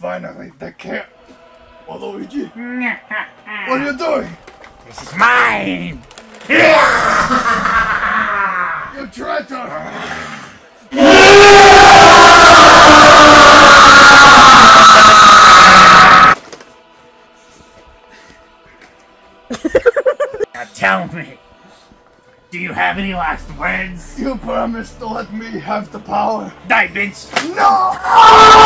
Finally, they can't. Waluigi, what are you doing? This is mine! You traitor! Now tell me, do you have any last words? You promised to let me have the power. Die, bitch! No!